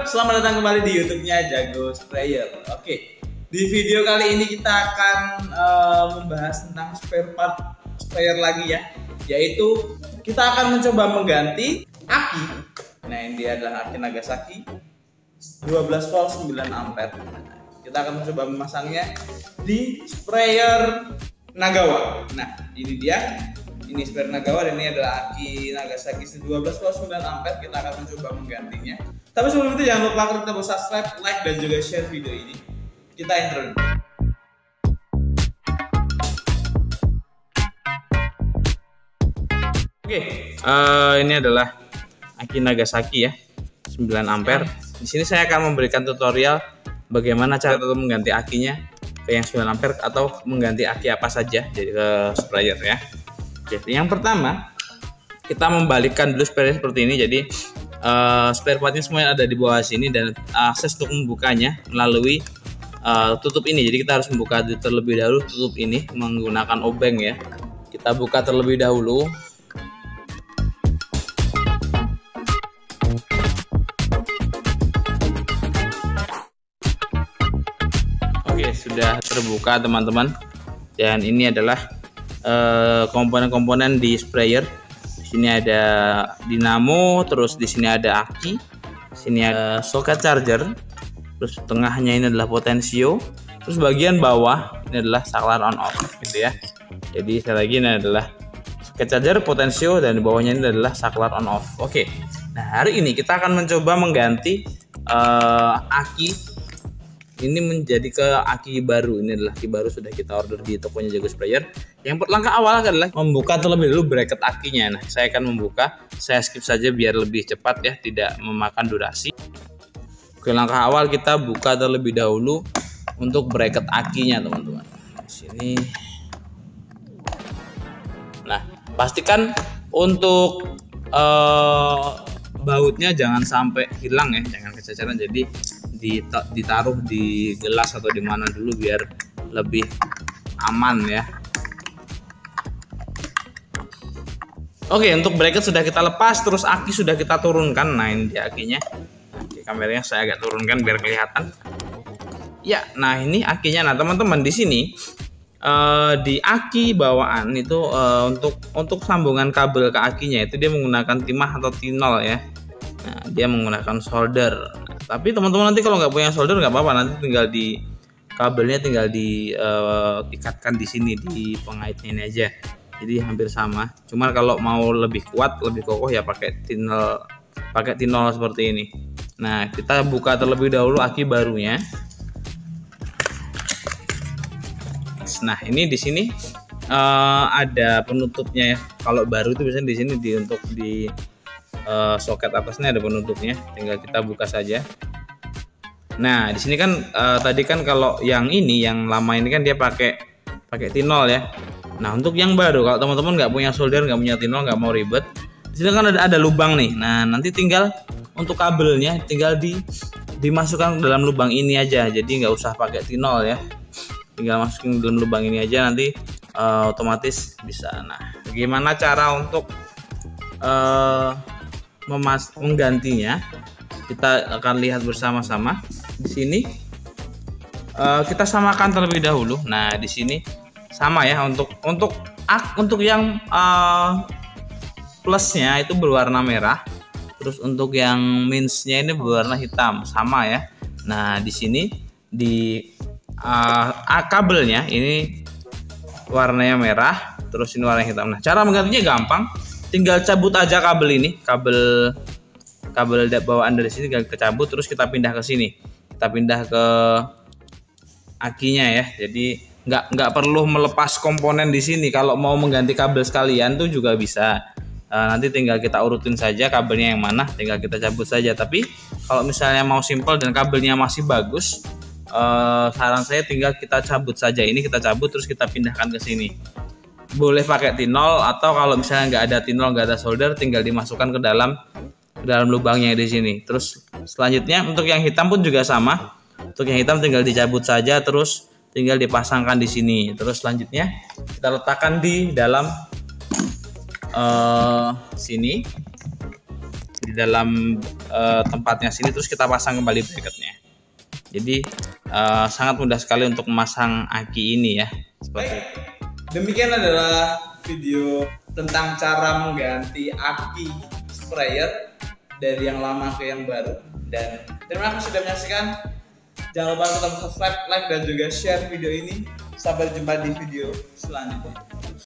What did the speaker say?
selamat datang kembali di YouTube-nya Jago Sprayer. Oke, di video kali ini kita akan membahas tentang spare part sprayer lagi ya, yaitu kita akan mencoba mengganti aki. Nah, ini dia adalah aki Nagasaki 12 volt 9 ampere. Kita akan mencoba memasangnya di sprayer Nagawa. Nah, ini dia. Ini sprayer Nagawa dan ini adalah aki Nagasaki 12 volt 9 ampere. Kita akan mencoba menggantinya. Tapi sebelum itu jangan lupa klik tombol subscribe, like dan juga share video ini. Kita intro. Oke, ini adalah aki Nagasaki ya, 9 ampere. Di sini saya akan memberikan tutorial bagaimana cara untuk mengganti akinya ke yang 9 ampere atau mengganti aki apa saja jadi ke sprayer ya. Jadi yang pertama kita membalikkan dulu sprayer seperti ini. Jadi spare partnya semuanya ada di bawah sini dan akses untuk membukanya melalui tutup ini. Jadi kita harus membuka terlebih dahulu tutup ini menggunakan obeng ya. Kita buka terlebih dahulu. Oke, sudah terbuka teman-teman. Dan ini adalah komponen-komponen di sprayer. Di sini ada dinamo, terus di sini ada aki, di sini ada socket charger, terus tengahnya ini adalah potensio, terus bagian bawah ini adalah saklar on off gitu ya. Jadi sekali lagi ini adalah socket charger, potensio, dan di bawahnya ini adalah saklar on off. Oke. Nah, hari ini kita akan mencoba mengganti aki ini menjadi ke aki baru. Ini adalah aki baru, sudah kita order di tokonya Jago Sprayer. Yang langkah awal adalah membuka terlebih dahulu bracket akinya. Nah, saya akan membuka, saya skip saja biar lebih cepat ya, tidak memakan durasi. Oke, langkah awal kita buka terlebih dahulu untuk bracket akinya teman-teman. Di sini. Nah, pastikan untuk bautnya jangan sampai hilang ya, jangan kececeran. Jadi ditaruh di gelas atau di mana dulu biar lebih aman ya. Oke, untuk bracket sudah kita lepas, terus aki sudah kita turunkan. Nah, ini dia akinya. Oke, kameranya saya agak turunkan biar kelihatan. Ya, nah ini akinya. Nah, teman-teman di sini di aki bawaan itu untuk sambungan kabel ke akinya itu dia menggunakan timah atau tinol ya. Nah, dia menggunakan solder. Tapi teman-teman nanti kalau nggak punya solder nggak apa-apa, nanti tinggal di kabelnya tinggal diikatkan di sini di pengaitnya ini aja. Jadi hampir sama. Cuman kalau mau lebih kuat, lebih kokoh ya pakai tinol seperti ini. Nah, kita buka terlebih dahulu aki barunya. Nah, ini di sini ada penutupnya ya. Kalau baru itu biasanya di sini untuk di soket atasnya ada penutupnya, tinggal kita buka saja. Nah, di sini kan tadi kan kalau yang ini yang lama ini kan dia pakai tinol ya. Nah, untuk yang baru kalau teman-teman nggak punya solder, nggak punya tinol, nggak mau ribet, di sini kan ada lubang nih. Nah, nanti tinggal untuk kabelnya tinggal dimasukkan ke dalam lubang ini aja. Jadi nggak usah pakai tinol ya. Tinggal masukin ke dalam lubang ini aja, nanti otomatis bisa. Nah, bagaimana cara untuk menggantinya? Kita akan lihat bersama-sama. Di sini kita samakan terlebih dahulu. Nah, di sini sama ya, untuk yang plusnya itu berwarna merah, terus untuk yang minusnya ini berwarna hitam, sama ya. Nah, di sini di kabelnya ini warnanya merah, terus ini warna hitam. Nah, cara menggantinya gampang, tinggal cabut aja kabel ini, kabel bawaan dari sini tinggal kecabut, terus kita pindah ke sini, kita pindah ke akinya ya. Jadi nggak perlu melepas komponen di sini. Kalau mau mengganti kabel sekalian tuh juga bisa. Nanti tinggal kita urutin saja kabelnya yang mana, tinggal kita cabut saja. Tapi kalau misalnya mau simple dan kabelnya masih bagus, saran saya tinggal kita cabut saja. Ini kita cabut terus kita pindahkan ke sini. Boleh pakai tinol, atau kalau misalnya nggak ada tinol, nggak ada solder, tinggal dimasukkan ke dalam lubangnya di sini. Terus selanjutnya untuk yang hitam pun juga sama. Untuk yang hitam tinggal dicabut saja, terus tinggal dipasangkan di sini. Terus selanjutnya kita letakkan di dalam sini. di dalam tempatnya sini, terus kita pasang kembali bracketnya. Jadi sangat mudah sekali untuk memasang aki ini ya. Seperti itu. Demikian adalah video tentang cara mengganti aki sprayer dari yang lama ke yang baru. Dan terima kasih sudah menyaksikan. Jangan lupa untuk subscribe, like, dan juga share video ini. Sampai jumpa di video selanjutnya.